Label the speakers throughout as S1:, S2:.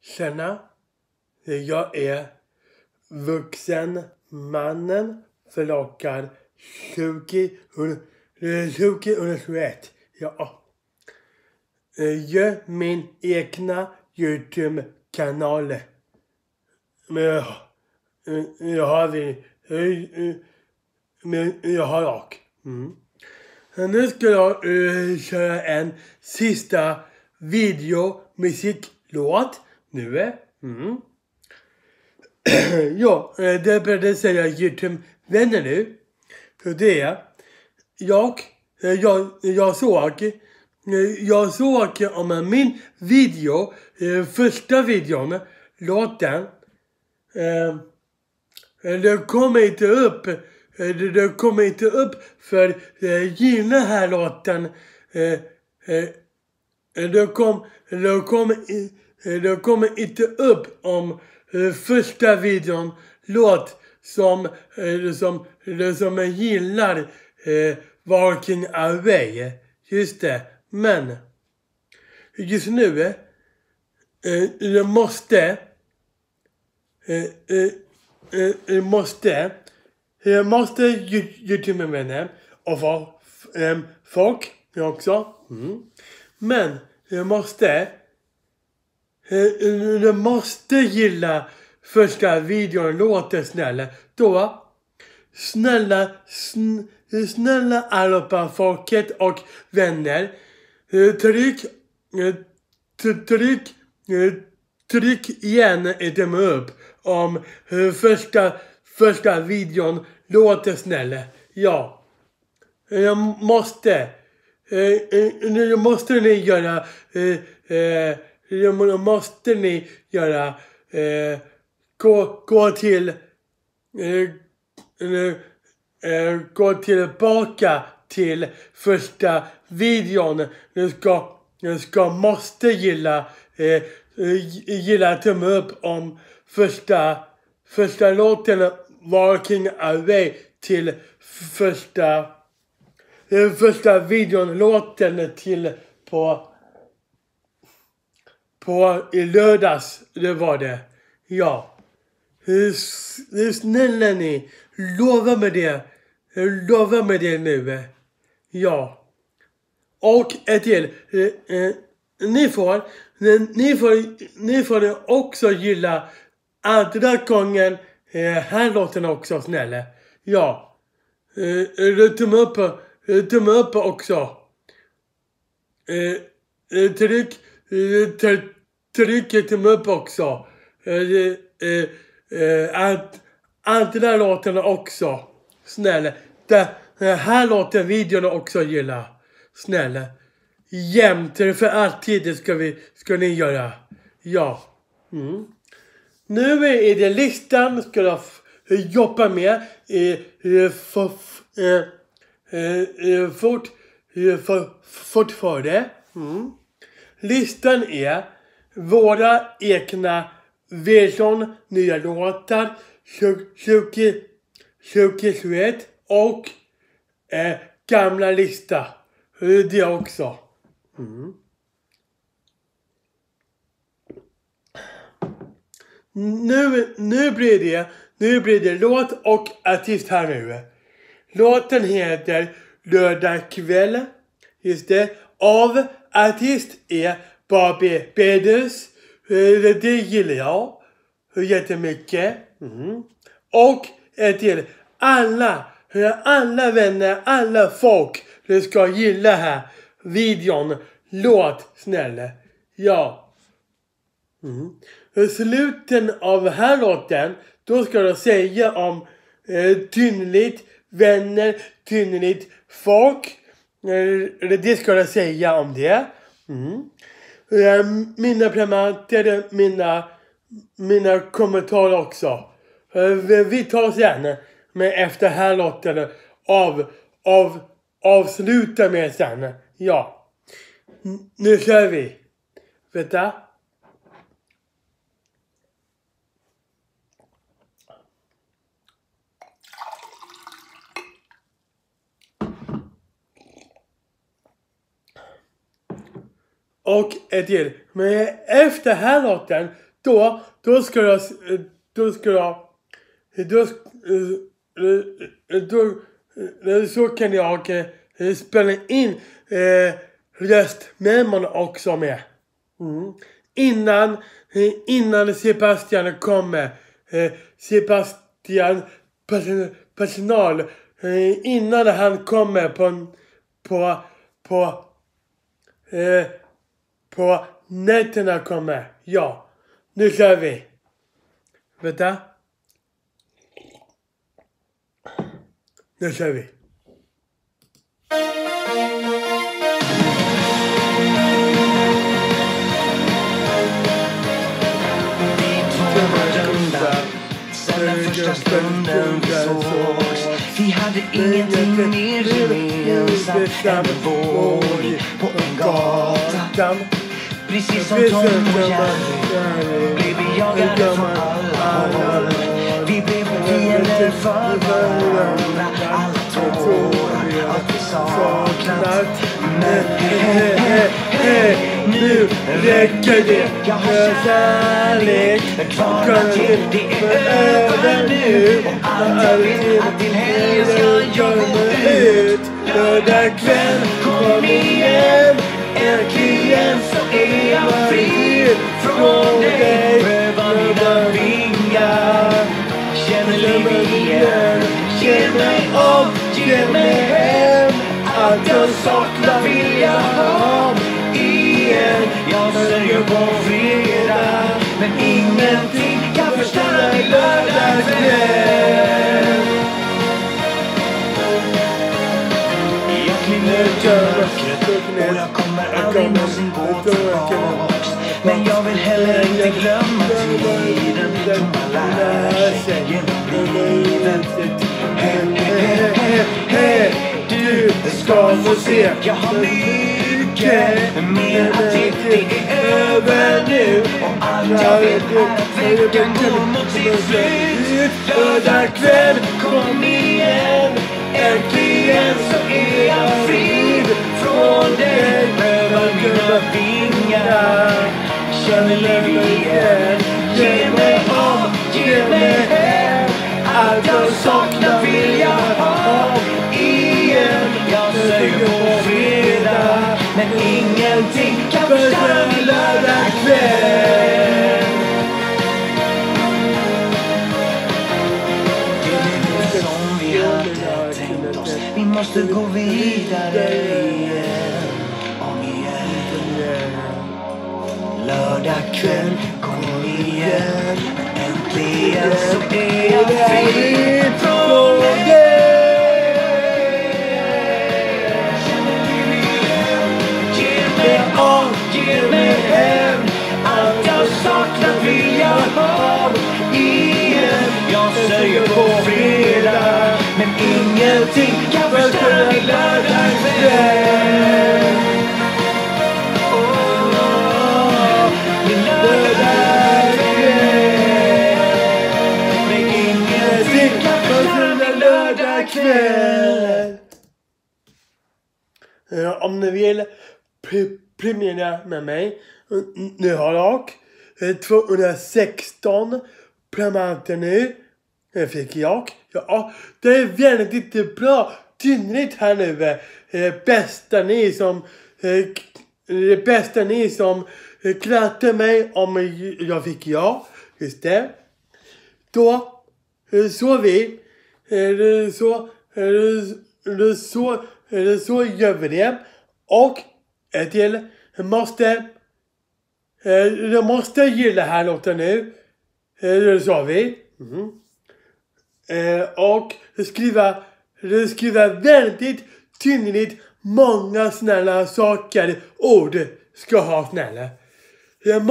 S1: Tjena, jag är vuxen mannen förlockar 2021. Ja. Gör min egna YouTube-kanal. Men jag har dock. Nu ska jag köra en sista videomusiklåt nu. Ja, det började säga YouTube-vänner nu. Hur det är. Jag såg om min video, första videon, låten. Det kommer inte upp för jag gillar här låten. Det kommer inte upp om första videon låt som jag gillar Walking Away. Just det. Men just nu jag måste YouTube med vänner och folk också. Men jag måste gilla första videon, låter snälla. Då snälla allihopa folket och vänner, tryck igen ett tumme upp om första videon låter snälla. Ja. Jag måste ni göra gå tillbaka till första videon. Måste gilla tumme upp om första låten Walking Away till första videon låten till på i lördags, det var det. Ja. Snälla ni, lova med det nu. Ja. Och ett till. Ni får också gilla andra gången här låten också, snälla. Ja. Tumme upp också. Tryck tumme upp också. Andra låtarna också. Snälla. Den här låten videon också gilla. Snälla. Jämt för alltid ska ni göra. Ja. Nu är det listan ska jag jobba med fortfarande. Listan är våra egna version, nya låtar 2021 och gamla lista. Det också. Nu blir det låt och artist här nu. Låten heter Lördag kväll. Just det. Av artist är Barbie Bedus. Det gillar jag jättemycket. Och till alla vänner, alla folk du ska gilla här videon, låt snälla. Ja. I slutet av här låten, då ska du säga om tynligt vänner, tynligt folk. Det ska du säga om det. Mina prenumeranter, mina kommentarer också. Vi tar sen med efter här låten avsluta med sen. Ja. Nu kör vi. Vänta. Och ett till. Men efter här låten då ska jag så kan jag spela in röstmemon också med. Innan Sebastian kommer. Sebastian personal. Innan han kommer på nätterna kommer. Ja, nu kör vi. Vänta. Nu kör vi.
S2: Den första stunden vi sågs. Vi hade ingenting mer gemensamt än en våning på en gata. Precis som Tom och Jerry blev vi jagade från alla håll. Vi blev fiender för varandra. Alla tårar, allt vi saknat. Men nu räcker det. Jag har kärlek kvar till det är över nu. Och alla vet att till helgen ska jag gå ut. Lördag kväll, kom igen. Äntligen så är jag fri från dig. Pröva mina vingar. Känner liv igen. Ge mig om, ge mig hem. Allt jag saknar vill jag ha igen. Jag sörjer på fredag, men ingenting kan förstöra min lördagskväll. Jag kliver ut ur mörkret och jag kommer aldrig någonsin gå tillbaks. Men jag vill heller inte glömma tiden vi kommer lära sig genom livet. Du ska få se, jag har mycket mer att ge. Det är över nu och allt jag vet är att veckan går mot sitt slut. Lördag kväll, kom igen. Äntligen så är jag fri från dig. Prövar mina vingar. Känner liv igen. Ge mig om, ge mig hem. Allt jag saknar vill jag ha igen. Jag söker på fredag, men ingenting kan förstöra min lördagskväll. Det är som vi hade tänkt oss. Vi måste gå vidare igen, om igen. Lördag kväll, kom igen. Äntligen så är jag fri från dig. Ge mig hem. Allt jag saknar vill jag ha igen. Jag sörjer på fredag, men ingenting kan förstöra min lördagskväll. Min lördagskväll. Men ingenting kan förstöra min lördagskväll.
S1: Om ni vill premiera med mig. Nu har jag 216 prenumeranter nu. Det fick jag. Ja, det är väldigt bra. Tydligt här nu. Bästa ni som klarar mig om jag fick ja. Just det. Då så vi. Så gör vi det. Och till jag måste gilla här låten nu. Det sa vi. Och skriva väldigt tydligt många snälla saker. Ord ska ha snälla. Jag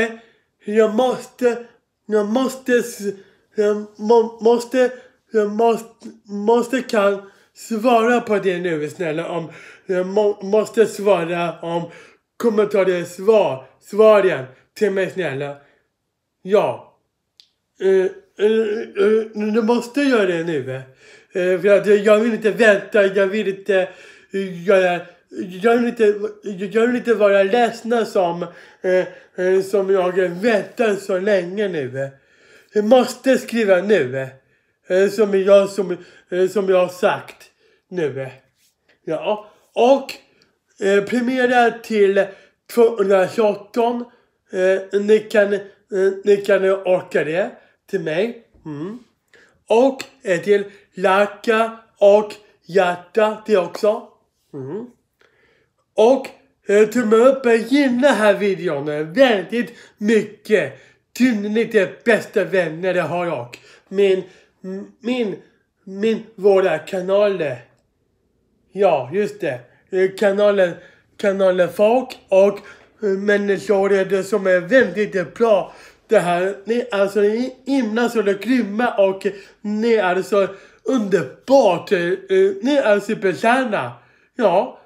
S1: måste kan svara på det nu snälla. Om jag måste svara om kommentarer svaren till mig snälla. Ja. Du måste göra det nu. För att jag vill inte vänta. Jag vill inte göra jag vill inte vara ledsna som jag väntar så länge nu. Jag måste skriva nu. Som jag har sagt nu. Ja, och premiera till 228. Ni kan orka det till mig. Och till lacka och hjärta det också. Och tumme upp gilla den här videon väldigt mycket. Till de bästa vänner det har jag. Våra kanaler. Ja, just det. Kanalen folk och människor som är väldigt bra. Det här, ni är himla så grymma och ni är så underbart. Ni är superstjärna. Ja.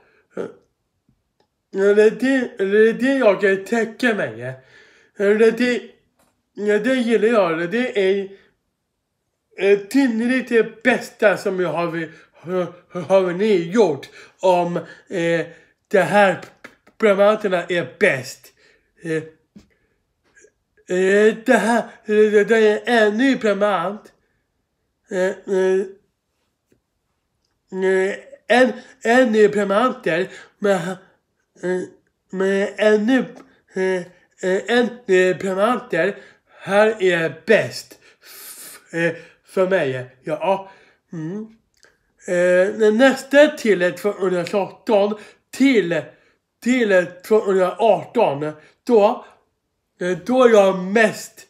S1: Det är det jag tänker mig. Det gillar jag. Det är tydligt det bästa som jag har ni gjort om det här programmerna är bäst. Det är en ny program. En ny program med en ny program här är bäst för mig. Ja. Nästa till 217 till 218 då är jag mest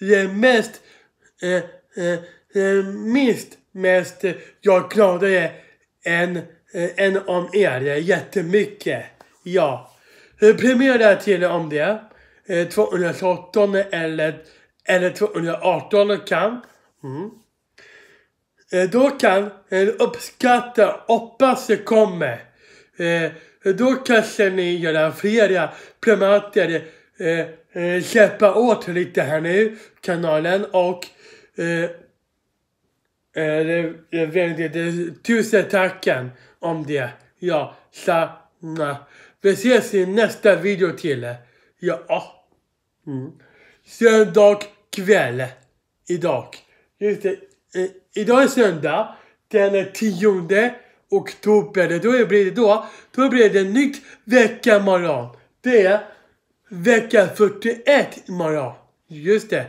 S1: jag klarade än om er jättemycket. Ja. Premiera till om det 217 eller 218 kan. Då kan uppskatta hoppas det kommer. Då kanske ni gör flera prenumeranter släppa åt lite här nu kanalen och tusen tacken om det. Ja, så vi ses i nästa video till. Ja. Söndag kväll idag. Just det. Idag är söndag den 10 oktober. Då blir det nytt veckamorgon. Det är vecka 41 imorgon. Just det.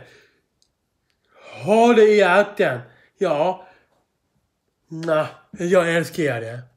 S1: Ha det i hjärtan. Ja. Jag älskar det.